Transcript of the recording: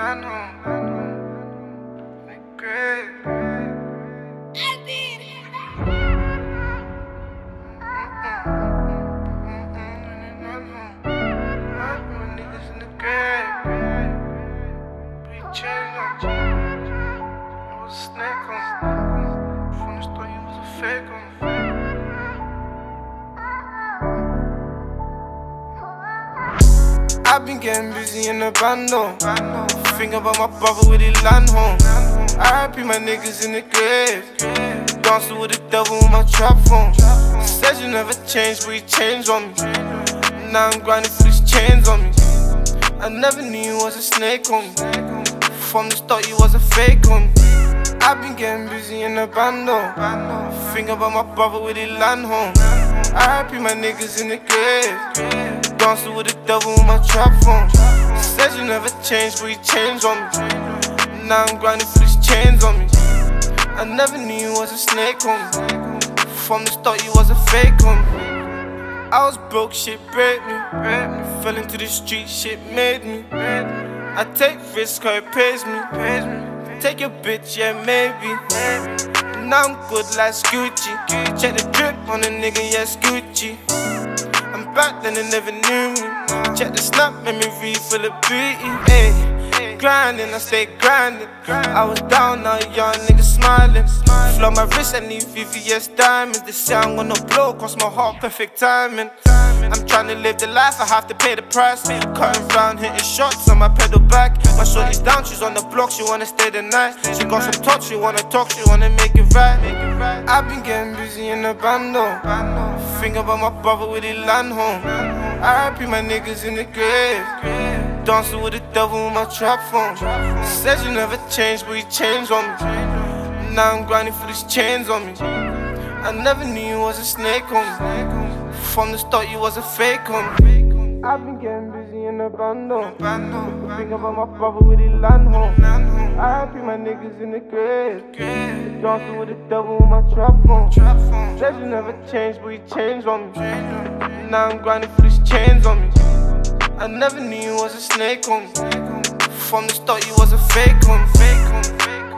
I've been getting busy in the bando. Think about my brother with his land home. R.I.P. my niggas in the grave. Dancing with the devil with my trap phone. Said you never changed, but you changed on me. Now I'm grinding for these chains on me. I never knew you was a snake on me. From the start you was a fake on me. I've been getting busy in the bando. Think about my brother with his land home. R.I.P. my niggas in the grave. Dancing with the devil with my trap phone. Said you never changed, but you changed on me. Now I'm grinding for these chains on me. I never knew you was a snake on me. From the start you was a fake on me. I was broke, shit break me. Fell into the street, shit made me. I take risks, cause it pays me. Take your bitch, yeah maybe. Now I'm good like Gucci. Check the drip on a nigga, yeah Gucci. I'm back, then they never knew me. Check the snap, made me refill the beauty. Ayy, grinding, I stay grinding. I was down, now young nigga smiling. Flow my wrist, I need VVS diamonds. They say I'm gonna blow, cross my heart, perfect timing. I'm trying to live the life, I have to pay the price. Cutting round, hitting shots on my pedal back. My shorty's down, she's on the block, she wanna stay the night. She got some touch, she wanna talk, she wanna make it right. I've been getting busy in the bando. Think about my brother with his land home. R.I.P. my niggas in the grave. Dancing with the devil with my trap phone. Said you never changed, but you changed on me. Now I'm grinding for these chains on me. I never knew you was a snake on me. From the start you was a fake on me. I've been getting busy in the bando. Think about my brother with his land home. R.I.P. my niggas in the grave. Dancing with the devil with my trap phone. Said you never changed, but you changed on me. Now I'm grinding for these chains on me. I never knew you was a snake on me. From the start you was a fake on me.